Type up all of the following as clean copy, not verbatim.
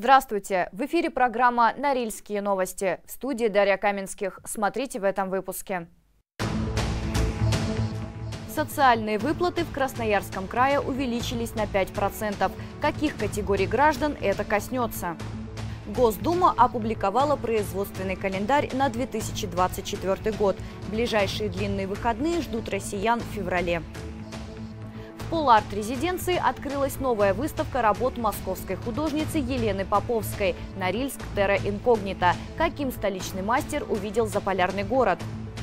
Здравствуйте! В эфире программа «Норильские новости». В студии Дарья Каменских. Смотрите в этом выпуске. Социальные выплаты в Красноярском крае увеличились на 5%. Каких категорий граждан это коснется? Госдума опубликовала производственный календарь на 2024 год. Ближайшие длинные выходные ждут россиян в феврале. В Поларт-резиденции открылась новая выставка работ московской художницы Елены Поповской «Норильск Терра Инкогнита». Каким столичный мастер увидел заполярный город?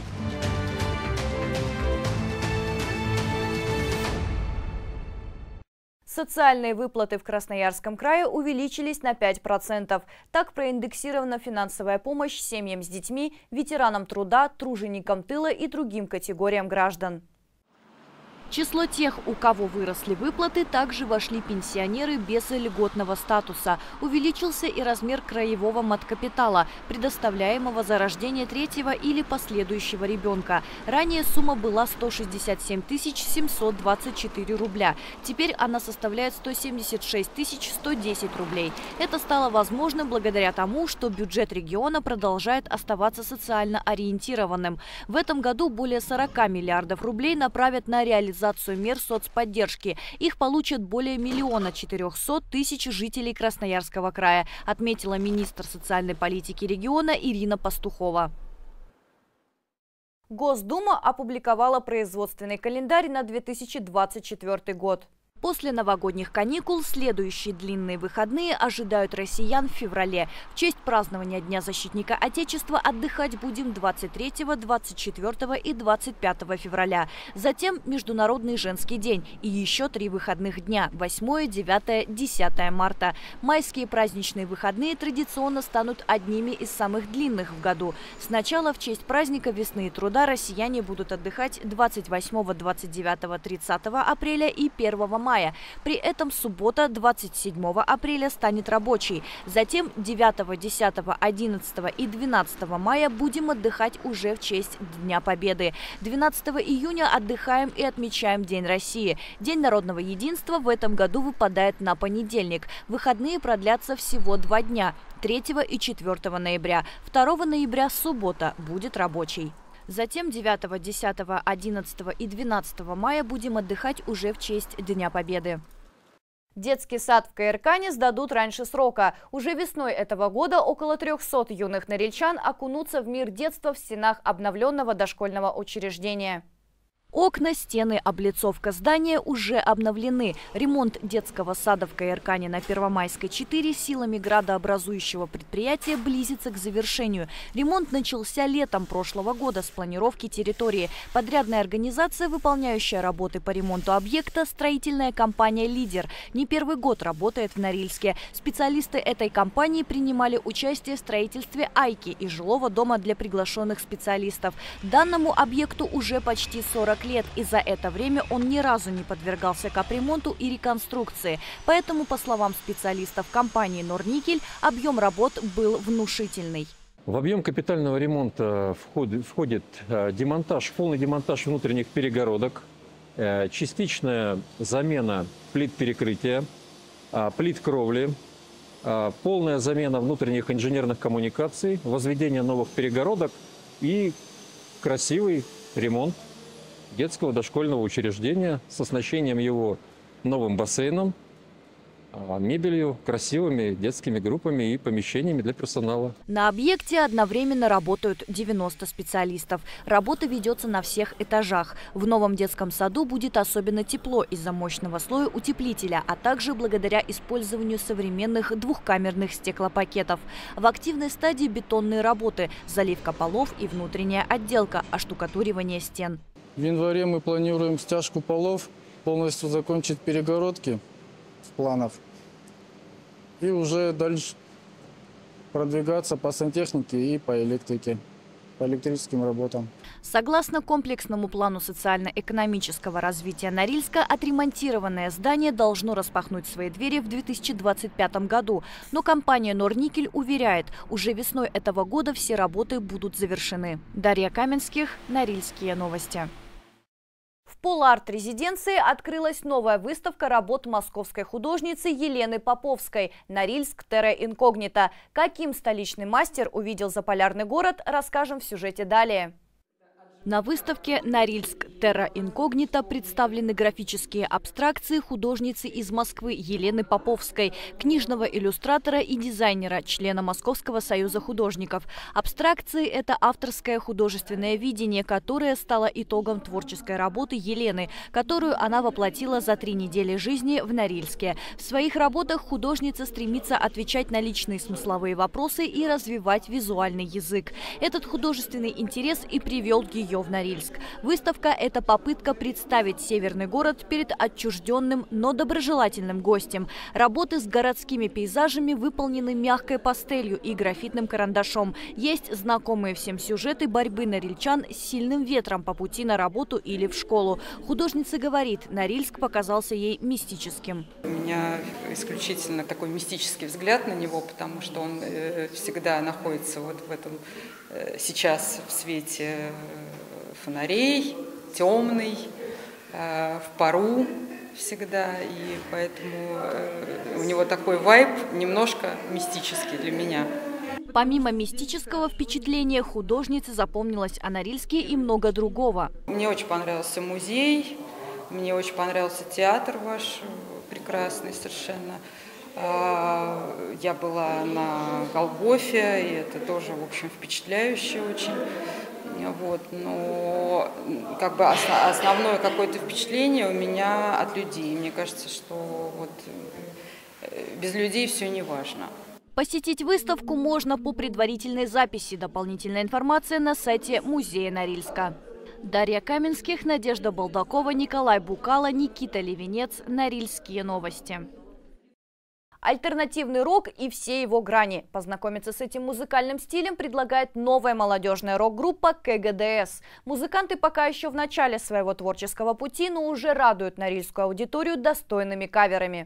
Социальные выплаты в Красноярском крае увеличились на 5%. Так проиндексирована финансовая помощь семьям с детьми, ветеранам труда, труженикам тыла и другим категориям граждан. В число тех, у кого выросли выплаты, также вошли пенсионеры без льготного статуса. Увеличился и размер краевого маткапитала, предоставляемого за рождение третьего или последующего ребенка. Ранее сумма была 167 724 рубля. Теперь она составляет 176 110 рублей. Это стало возможным благодаря тому, что бюджет региона продолжает оставаться социально ориентированным. В этом году более 40 миллиардов рублей направят на реализацию мер соцподдержки. Их получат более 1 400 000 жителей Красноярского края, отметила министр социальной политики региона Ирина Пастухова. Госдума опубликовала производственный календарь на 2024 год. После новогодних каникул следующие длинные выходные ожидают россиян в феврале. В честь празднования Дня защитника Отечества отдыхать будем 23, 24 и 25 февраля. Затем Международный женский день и еще 3 выходных дня – 8, 9, 10 марта. Майские праздничные выходные традиционно станут одними из самых длинных в году. Сначала в честь праздника весны и труда россияне будут отдыхать 28, 29, 30 апреля и 1 мая. При этом суббота 27 апреля станет рабочей. Затем 9, 10, 11 и 12 мая будем отдыхать уже в честь Дня Победы. 12 июня отдыхаем и отмечаем День России. День народного единства в этом году выпадает на понедельник. Выходные продлятся всего 2 дня – 3 и 4 ноября. 2 ноября суббота будет рабочей. Затем 9, 10, 11 и 12 мая будем отдыхать уже в честь Дня Победы. Детский сад в Каиркане сдадут раньше срока. Уже весной этого года около 300 юных норильчан окунутся в мир детства в стенах обновленного дошкольного учреждения. Окна, стены, облицовка здания уже обновлены. Ремонт детского сада в Каиркане на Первомайской 4 силами градообразующего предприятия близится к завершению. Ремонт начался летом прошлого года с планировки территории. Подрядная организация, выполняющая работы по ремонту объекта, строительная компания «Лидер». Не первый год работает в Норильске. Специалисты этой компании принимали участие в строительстве «Айки» и жилого дома для приглашенных специалистов. Данному объекту уже почти 40 лет, и за это время он ни разу не подвергался капремонту и реконструкции. Поэтому, по словам специалистов компании «Норникель», объем работ был внушительный. В объем капитального ремонта входит демонтаж, полный демонтаж внутренних перегородок, частичная замена плит перекрытия, плит кровли, полная замена внутренних инженерных коммуникаций, возведение новых перегородок и красивый ремонт детского дошкольного учреждения с оснащением его новым бассейном, мебелью, красивыми детскими группами и помещениями для персонала. На объекте одновременно работают 90 специалистов. Работа ведется на всех этажах. В новом детском саду будет особенно тепло из-за мощного слоя утеплителя, а также благодаря использованию современных двухкамерных стеклопакетов. В активной стадии бетонные работы, заливка полов и внутренняя отделка, оштукатуривание стен. В январе мы планируем стяжку полов, полностью закончить перегородки в планах и уже дальше продвигаться по сантехнике и по электрике, по электрическим работам. Согласно комплексному плану социально-экономического развития Норильска, отремонтированное здание должно распахнуть свои двери в 2025 году. Но компания «Норникель» уверяет, уже весной этого года все работы будут завершены. Дарья Каменских, Норильские новости. В Поларт-резиденции открылась новая выставка работ московской художницы Елены Поповской «Норильск Терра Инкогнита». Каким столичный мастер увидел заполярный город, расскажем в сюжете далее. На выставке «Норильск Терра Инкогнита» представлены графические абстракции художницы из Москвы Елены Поповской, книжного иллюстратора и дизайнера, члена Московского союза художников. Абстракции – это авторское художественное видение, которое стало итогом творческой работы Елены, которую она воплотила за 3 недели жизни в Норильске. В своих работах художница стремится отвечать на личные смысловые вопросы и развивать визуальный язык. Этот художественный интерес и привел ее в Норильск. Выставка – это попытка представить северный город перед отчужденным, но доброжелательным гостем. Работы с городскими пейзажами выполнены мягкой пастелью и графитным карандашом. Есть знакомые всем сюжеты борьбы норильчан с сильным ветром по пути на работу или в школу. Художница говорит, Норильск показался ей мистическим. У меня исключительно такой мистический взгляд на него, потому что он всегда находится вот в этом сейчас в свете фонарей, темный, в пару всегда, и поэтому у него такой вайб немножко мистический для меня. Помимо мистического впечатления, художнице запомнилось о Норильске и много другого. Мне очень понравился музей, мне очень понравился театр ваш, прекрасный совершенно. Я была на Голгофе, и это тоже, в общем, впечатляюще очень. Вот. Но как бы основное какое-то впечатление у меня от людей. Мне кажется, что вот без людей все не важно. Посетить выставку можно по предварительной записи. Дополнительная информация на сайте музея Норильска. Дарья Каменских, Надежда Балдакова, Николай Букало, Никита Левинец. Норильские новости. Альтернативный рок и все его грани. Познакомиться с этим музыкальным стилем предлагает новая молодежная рок-группа КГДС. Музыканты пока еще в начале своего творческого пути, но уже радуют норильскую аудиторию достойными каверами.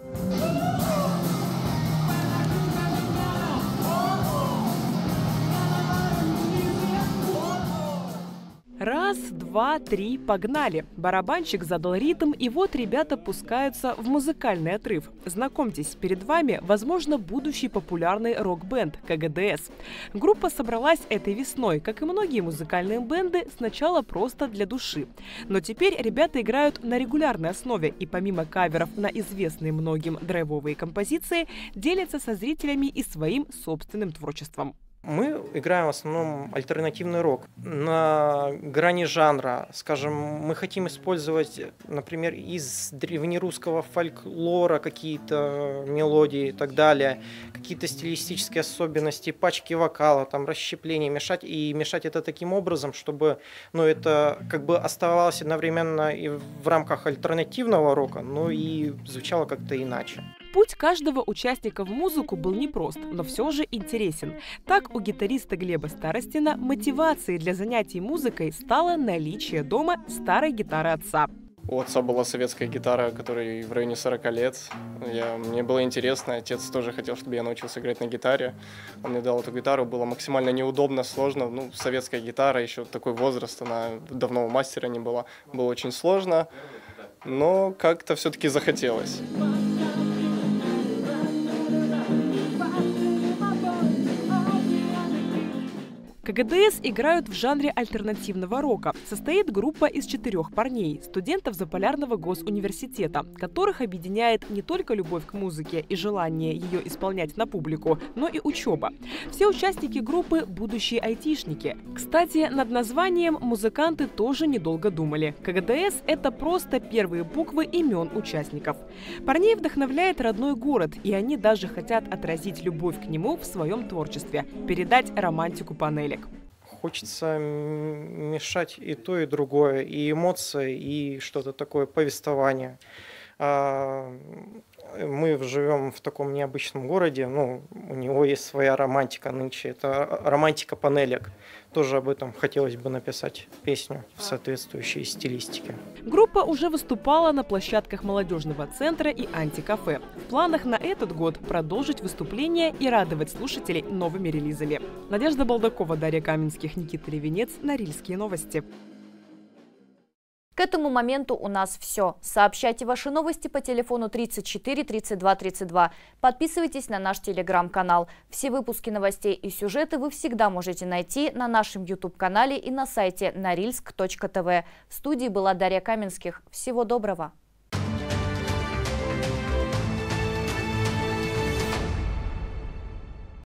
Раз, два, три, погнали. Барабанщик задал ритм, и вот ребята пускаются в музыкальный отрыв. Знакомьтесь, перед вами, возможно, будущий популярный рок-бенд КГДС. Группа собралась этой весной, как и многие музыкальные бенды, сначала просто для души. Но теперь ребята играют на регулярной основе, и помимо каверов на известные многим драйвовые композиции, делятся со зрителями и своим собственным творчеством. Мы играем в основном альтернативный рок. На грани жанра, скажем, мы хотим использовать, например, из древнерусского фольклора какие-то мелодии и так далее, какие-то стилистические особенности, пачки вокала, там, расщепления, мешать это таким образом, чтобы это как бы оставалось одновременно и в рамках альтернативного рока, но и звучало как-то иначе. Путь каждого участника в музыку был непрост, но все же интересен. Так, у гитариста Глеба Старостина мотивацией для занятий музыкой стало наличие дома старой гитары отца. У отца была советская гитара, которой в районе 40 лет. Мне было интересно, отец тоже хотел, чтобы я научился играть на гитаре. Он мне дал эту гитару, было максимально неудобно, сложно. Советская гитара, еще такой возраст, она давно у мастера не была. Было очень сложно, но как-то все-таки захотелось. КГДС играют в жанре альтернативного рока. Состоит группа из 4 парней, студентов Заполярного госуниверситета, которых объединяет не только любовь к музыке и желание ее исполнять на публику, но и учеба. Все участники группы – будущие айтишники. Кстати, над названием музыканты тоже недолго думали. КГДС – это просто первые буквы имен участников. Парней вдохновляет родной город, и они даже хотят отразить любовь к нему в своем творчестве, передать романтику панелек. Хочется мешать и то, и другое, и эмоции, и что-то такое, повествование. Мы живем в таком необычном городе, у него есть своя романтика нынче, это романтика панелек. Тоже об этом хотелось бы написать песню в соответствующей стилистике. Группа уже выступала на площадках молодежного центра и антикафе. В планах на этот год продолжить выступления и радовать слушателей новыми релизами. Надежда Балдакова, Дарья Каменских, Никита Левинец, Норильские новости. этому моменту у нас все. Сообщайте ваши новости по телефону 34 32 32. Подписывайтесь на наш телеграм-канал. Все выпуски новостей и сюжеты вы всегда можете найти на нашем YouTube-канале и на сайте norilsk.tv. В студии была Дарья Каменских. Всего доброго!